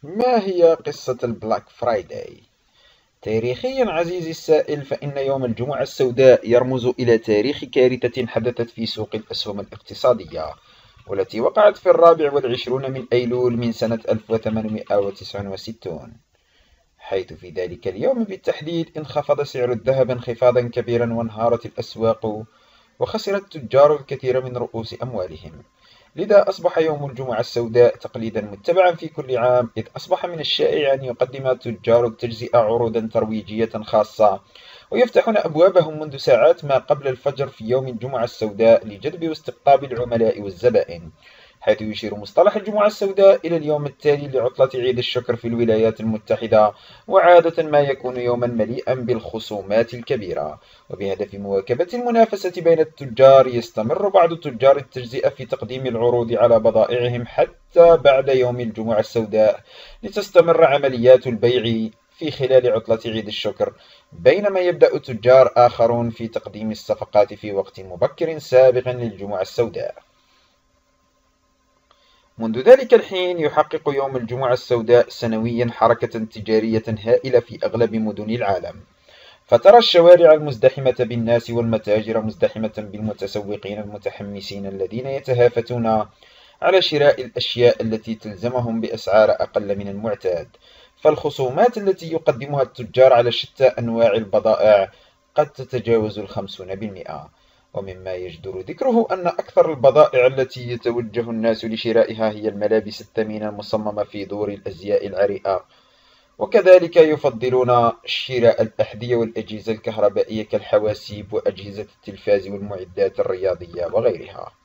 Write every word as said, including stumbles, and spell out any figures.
ما هي قصة البلاك فرايداي؟ تاريخيا عزيزي السائل، فإن يوم الجمعة السوداء يرمز إلى تاريخ كارثة حدثت في سوق الأسهم الاقتصادية، والتي وقعت في الرابع والعشرون من أيلول من سنة ألف وثمانمائة وتسعة وستين، حيث في ذلك اليوم بالتحديد انخفض سعر الذهب انخفاضا كبيرا وانهارت الأسواق، وخسر التجار الكثير من رؤوس أموالهم. لذا أصبح يوم الجمعة السوداء تقليدا متبعا في كل عام، إذ أصبح من الشائع أن يقدم تجار التجزئة عروضا ترويجية خاصة، ويفتحون أبوابهم منذ ساعات ما قبل الفجر في يوم الجمعة السوداء لجذب واستقطاب العملاء والزبائن، حيث يشير مصطلح الجمعة السوداء إلى اليوم التالي لعطلة عيد الشكر في الولايات المتحدة، وعادة ما يكون يوما مليئا بالخصومات الكبيرة. وبهدف مواكبة المنافسة بين التجار، يستمر بعض تجار التجزئة في تقديم العروض على بضائعهم حتى بعد يوم الجمعة السوداء، لتستمر عمليات البيع في خلال عطلة عيد الشكر، بينما يبدأ تجار آخرون في تقديم الصفقات في وقت مبكر سابق للجمعة السوداء. منذ ذلك الحين يحقق يوم الجمعة السوداء سنويا حركة تجارية هائلة في أغلب مدن العالم، فترى الشوارع المزدحمة بالناس والمتاجر مزدحمة بالمتسوقين المتحمسين الذين يتهافتون على شراء الأشياء التي تلزمهم بأسعار أقل من المعتاد. فالخصومات التي يقدمها التجار على شتى أنواع البضائع قد تتجاوز الخمسون بالمئة. ومما يجدر ذكره أن أكثر البضائع التي يتوجه الناس لشرائها هي الملابس الثمينة المصممة في دور الأزياء العريئة، وكذلك يفضلون شراء الأحذية والأجهزة الكهربائية كالحواسيب وأجهزة التلفاز والمعدات الرياضية وغيرها.